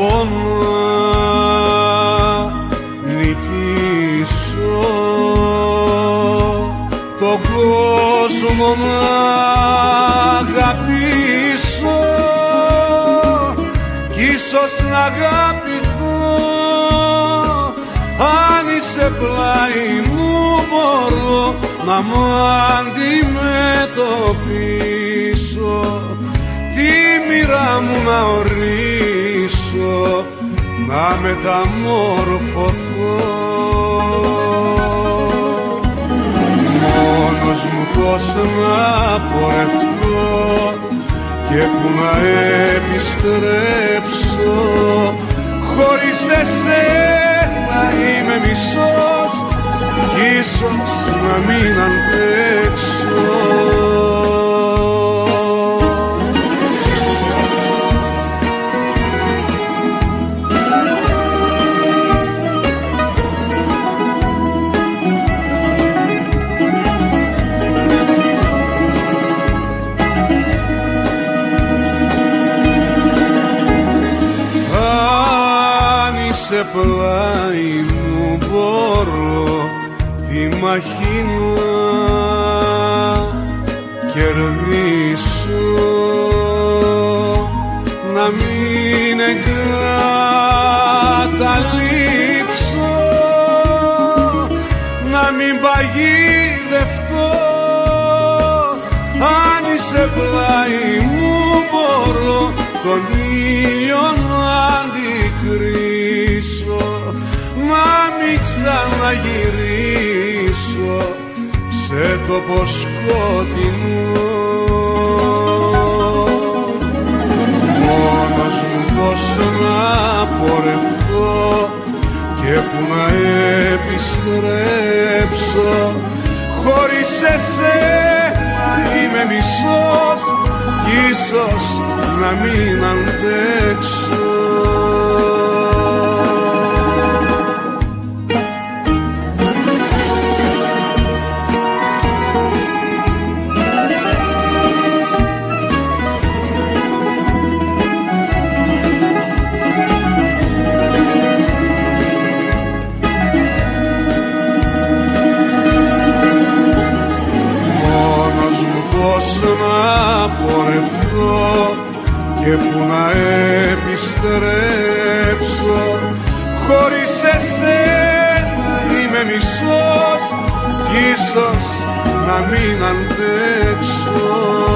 να νικήσω, τον κόσμο να αγαπήσω κι ίσως να αγαπηθώ. Αν είσαι πλάι μου μπορώ να μ' αντιμετωπίσω, τη μοίρα μου να ορίσω, να μεταμορφωθώ. Μόνος μου πώς να πορευτώ και που να επιστρέψω, χωρίς εσένα είμαι μισός κι ίσως να μην αντέξω. Σε πλάι μου μπορώ τη μαχή να κερδίσω, να μην εγκαταλείψω, να μην παγιδευτώ. Αν είσαι πλάι μου μπορώ τον ήλιο να αντικρίσω, να μην ξαναγυρίσω σε τόπο σκοτεινό. Μόνος μου πώς να πορευτώ και που να επιστρέψω, χωρίς εσένα είμαι μισός κι ίσως να μην αντέξω. Να πορευτώ και που να επιστρέψω, χωρίς εσένα είμαι μισός κι ίσως να μην αντέξω.